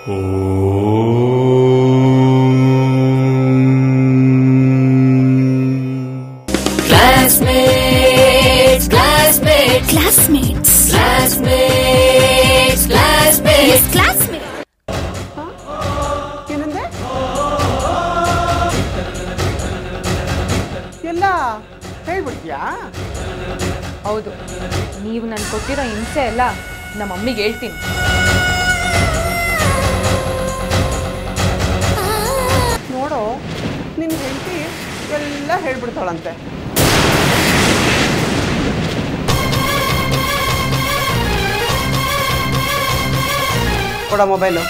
Classmates, classmates, classmates, classmates, classmates. Yes, classmates. ಏನಂದೆ? ಎಲ್ಲ ಹೇಳ್ಬಿಡ್ತೀಯಾ? ಹೌದು, ನೀವು ನಾನು ಕೊಟ್ಟಿರೋ ಹಿಂಸೆ ಎಲ್ಲ ನಮ್ಮ ಮಮ್ಮಿಗೆ ಹೇಳ್ತೀನಿ. ನೋಡು, ನಿನ್ನ ಹೆಂಡತಿ ಎಲ್ಲ ಹೇಳ್ಬಿಡ್ತಾಳಂತೆ. ಕೊಡ ಮೊಬೈಲು.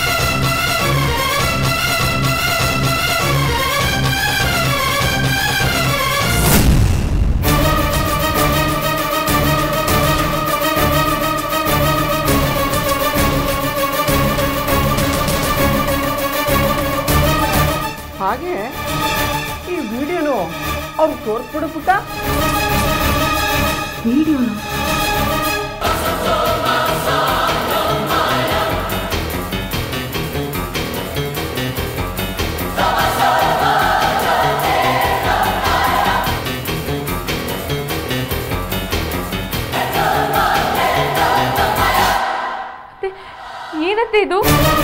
ಹಾಗೆ ಈ ವಿಡಿಯೋನು ಅವ್ರಿಗೆ ತೋರಿಸ್ಬಿಡು ಪುಟ್ಟ. ವಿಡಿಯೋನ ಏನತ್ತೆ ಇದು?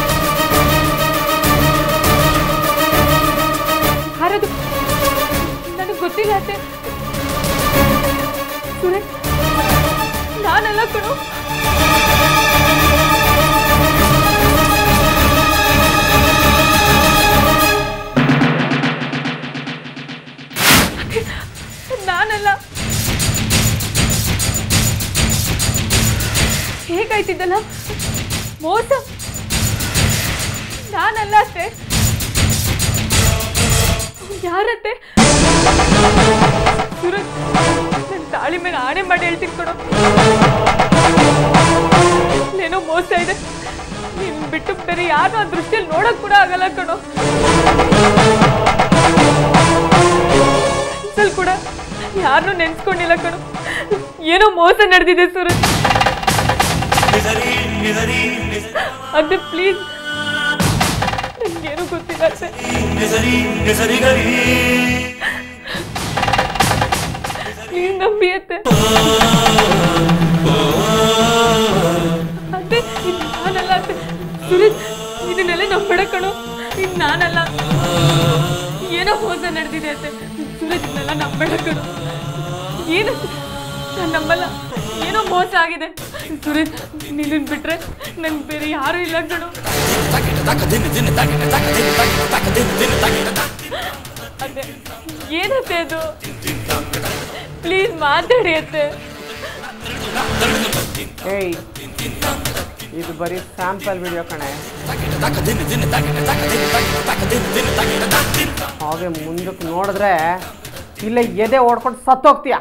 ಯಾರದು? ನನಗೆ ಗೊತ್ತಿಲ್ಲ ಅತ್ತೆ. ಸುರೇಶ್, ನಾನಲ್ಲ ಕಣೋ. ನಾನಲ್ಲ. ಹೇಗಾಯ್ತಿದ್ದಲ್ಲ ಮೋಸ. ನಾನಲ್ಲ ಅತ್ತೆ. ಯಾರತ್ತೆ? ಸೂರಜ್, ನನ್ನ ತಾಳಿ ಮೇಲೆ ಆಣೆ ಮಾಡಿ ಹೇಳ್ತೀನಿ ಕಣೋ. ಏನೋ ಮೋಸ ಇದೆ. ನೀನ್ ಬಿಟ್ಟು ಬೇರೆ ಯಾರು ಆ ದೃಷ್ಟಿಯಲ್ಲಿ ನೋಡಕ್ ಕೂಡ ಆಗಲ್ಲ ಕಣೋ. ಸ್ವಲ್ಪ ಕೂಡ ಯಾರನ್ನೂ ನೆನ್ಸ್ಕೊಂಡಿಲ್ಲ ಕಣೋ. ಏನೋ ಮೋಸ ನಡೆದಿದೆ ಸೂರಜ್. ಅದೇ ಪ್ಲೀಸ್, ನನಗೇನು ಗೊತ್ತಿಲ್ಲ ಅತ್ತೆ. ನೀನ್ ನಂಬಿ ಅತ್ತೆ. ಅತ್ತೆ, ಇದು ನಾನಲ್ಲ ಅತ್ತೆ. ಸುರೇಶ್, ಇದನ್ನೆಲ್ಲ ನಂಬೇಡ ಕಣೋ. ಇದು ನಾನಲ್ಲ. ಏನೋ ಮೋಸ ನಡೆದಿದೆ ಅತ್ತೆ. ಸುರೇಶ್, ಇದನ್ನೆಲ್ಲ ನಂಬೇಡ ಕಣೋ. ಏನತ್ತೆ? ನಾನು ನಂಬಲ್ಲ. ಏನೋ ಮೋಸ ಆಗಿದೆ. ಸುರೇಶ್, ನೀನನ್ ಬಿಟ್ರೆ ನಂಗೆ ಬೇರೆ ಯಾರು ಇಲ್ಲ ಕಣೋ. ಅದೇ ಏನತ್ತೆ ಅದು? ಪ್ಲೀಸ್ ಮಾತಾಡಿ ಅತ್ತೆ. ಏಯ್, ಇದು ಬರೀ ಸ್ಯಾಂಪಲ್ ವಿಡಿಯೋ ಕಣೆ. ಹಾಗೆ ಮುಂದಕ್ಕೆ ನೋಡಿದ್ರೆ ಇಲ್ಲ ಎದೆ ಓಡ್ಕೊಂಡು ಸತ್ತೋಗ್ತೀಯ.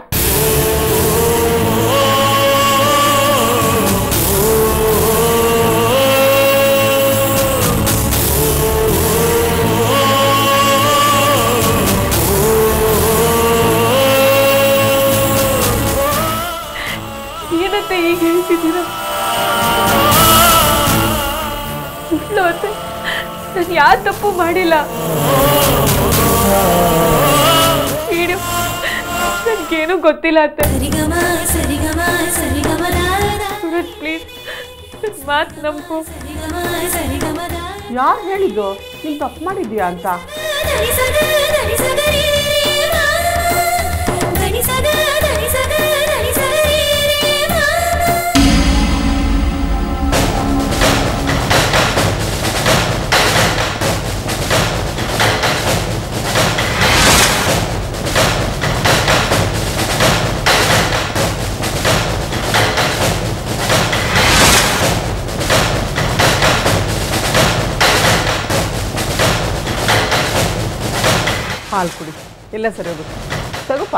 ಏನತ್ತೆ ಈಗ ಹೇಳ್ತಿದ್ದೀರ? ಸುಳ್ಳತ್ತೆ. ನಾನು ಯಾವ ತಪ್ಪು ಮಾಡಿಲ್ಲ. ವಿಡಿಯೋ ನನಗೇನು ಗೊತ್ತಿಲ್ಲ ಅತ್ತೆ. ಸೂರಜ್, ಪ್ಲೀಸ್ ಮಾತು ನಂಬು. ಯಾರು ಹೇಳಿದ್ದು ನೀನು ತಪ್ಪು ಮಾಡಿದ್ದೀಯಾ ಅಂತ? ಹಾಲು ಕುಡಿ, ಎಲ್ಲ ಸರಿ ಹೋಗುತ್ತೆ. ತಗೋಪ್ಪ.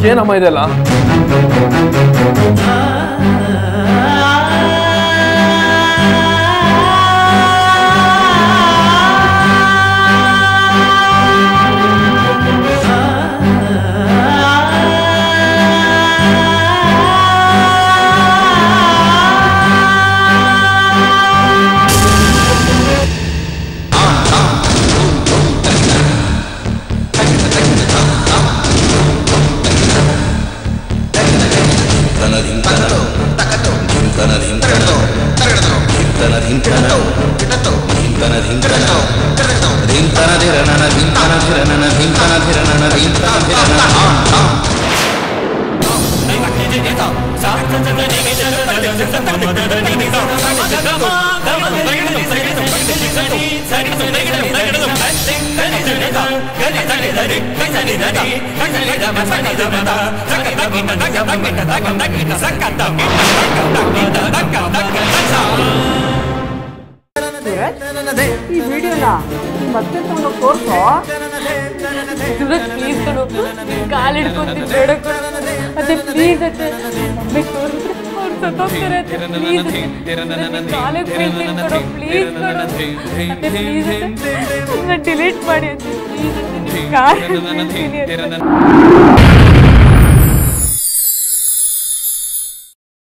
ಇಷ್ಟೇನಮ್ಮ ಇದೆಲ್ಲ? ಈ ವಿಡಿಯೋನ ಮತ್ತೆ ತಗೊಂಡು ತೋರ್ಸೋ. ಸೂರಜ್ ಪ್ಲೀಸ್ ಕಣೋ, ಕಾಲಿಡ್ಕೊಂತೀನಿ ಬೇಡ ಕಣೋ. ಅದೇ ಪ್ಲೀಸ್ ಅತ್ತೆ, ಮಮ್ಮಿ ತೋರಿಸಿದ್ರೆ ಅವ್ರು ಸತ್ತೋಗ್ತಾರೆ ಅತ್ತೆ. ಪ್ಲೀಸ್ ಅತ್ತೆ, ಕಾಲಿಗೆ ಬೀಳ್ತೀನಿ ಕಣೋ, ಪ್ಲೀಸ್ ಕಣೋ. ಅತ್ತೆ ಪ್ಲೀಸ್ ಅತ್ತೆ, ಡಿಲೀಟ್ ಮಾಡಿ ಅತ್ತೆ, ಪ್ಲೀಸ್ ಅತ್ತೆ, ಕಾಲಿಗೆ ಬೀಳ್ತೀನಿ ಅತ್ತೆ.